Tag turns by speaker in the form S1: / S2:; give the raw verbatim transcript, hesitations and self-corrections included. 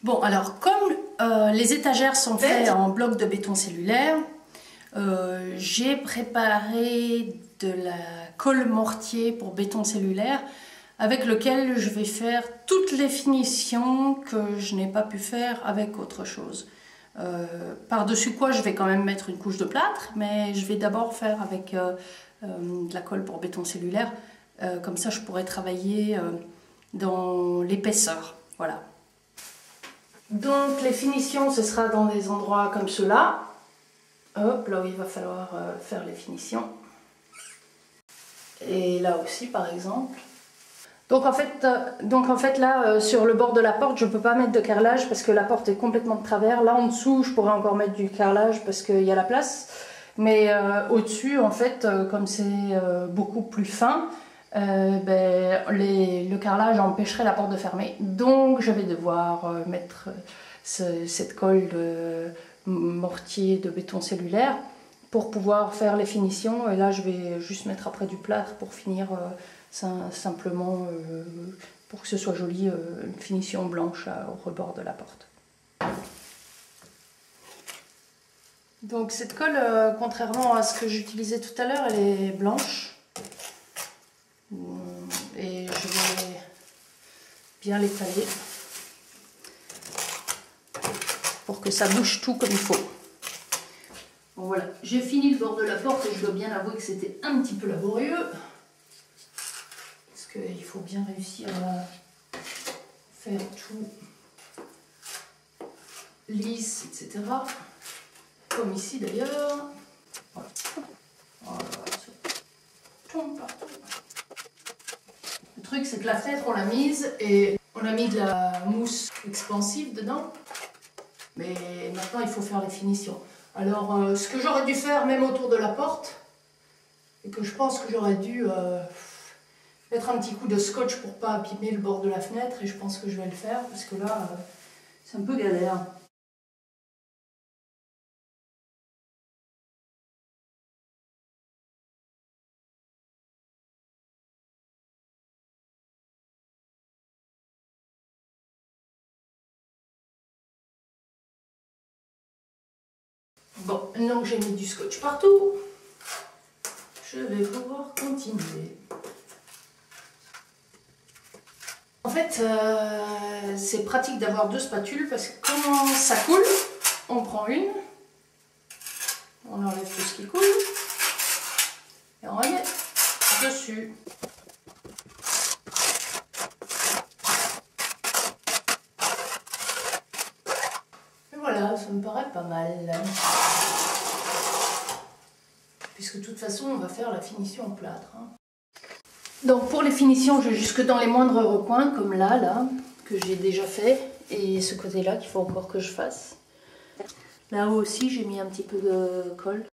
S1: Bon, alors comme euh, les étagères sont faites en bloc de béton cellulaire, euh, j'ai préparé de la colle mortier pour béton cellulaire avec lequel je vais faire toutes les finitions que je n'ai pas pu faire avec autre chose. Euh, Par-dessus quoi je vais quand même mettre une couche de plâtre, mais je vais d'abord faire avec euh, euh, de la colle pour béton cellulaire, euh, comme ça je pourrai travailler euh, dans l'épaisseur. Voilà. Donc les finitions, ce sera dans des endroits comme ceux-là. Hop, là où il va falloir euh, faire les finitions. Et là aussi par exemple. Donc en fait, euh, donc en fait là, euh, sur le bord de la porte, je ne peux pas mettre de carrelage parce que la porte est complètement de travers. Là en dessous, je pourrais encore mettre du carrelage parce qu'il y a la place. Mais euh, au-dessus, en fait, euh, comme c'est euh, beaucoup plus fin, euh, ben, les, le carrelage empêcherait la porte de fermer. Donc je vais devoir euh, mettre ce, cette colle de mortier de béton cellulaire pour pouvoir faire les finitions. Et là, je vais juste mettre après du plâtre pour finir euh, simplement euh, pour que ce soit joli, euh, une finition blanche à, au rebord de la porte. Donc cette colle, euh, contrairement à ce que j'utilisais tout à l'heure, elle est blanche. Et je vais bien l'étaler pour que ça bouge tout comme il faut. Bon voilà, j'ai fini le bord de la porte et je dois bien avouer que c'était un petit peu laborieux. Parce qu'il faut bien réussir à faire tout lisse, et cetera. Comme ici d'ailleurs. Voilà. Voilà, ça tombe partout. Le truc c'est que la fenêtre on l'a mise et on a mis de la mousse expansive dedans. Mais maintenant il faut faire les finitions. Alors euh, ce que j'aurais dû faire même autour de la porte, et que je pense que j'aurais dû euh, mettre un petit coup de scotch pour pas abîmer le bord de la fenêtre, et je pense que je vais le faire parce que là euh, c'est un peu galère. Bon, maintenant que j'ai mis du scotch partout, je vais pouvoir continuer. En fait, euh, c'est pratique d'avoir deux spatules parce que quand ça coule, on prend une, on enlève tout ce qui coule et on remet dessus. Et voilà, ça me paraît pas mal. Puisque de toute façon, on va faire la finition en plâtre. Hein. Donc pour les finitions, je vais jusque dans les moindres recoins, comme là, là, que j'ai déjà fait. Et ce côté-là qu'il faut encore que je fasse. Là-haut aussi, j'ai mis un petit peu de colle.